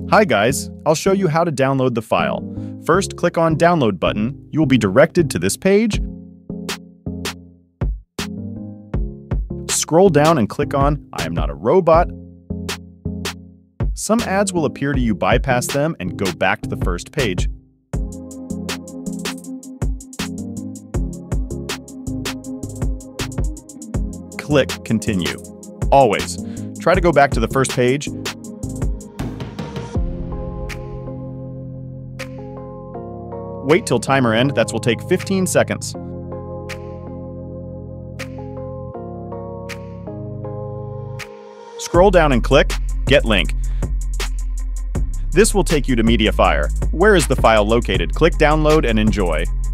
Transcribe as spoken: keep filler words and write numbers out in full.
Hi guys, I'll show you how to download the file. First, click on Download button. You will be directed to this page. Scroll down and click on I am not a robot. Some ads will appear to you, bypass them and go back to the first page. Click Continue. Always, try to go back to the first page. Wait till timer end, that will take fifteen seconds. Scroll down and click Get Link. This will take you to Mediafire. Where is the file located? Click Download and enjoy.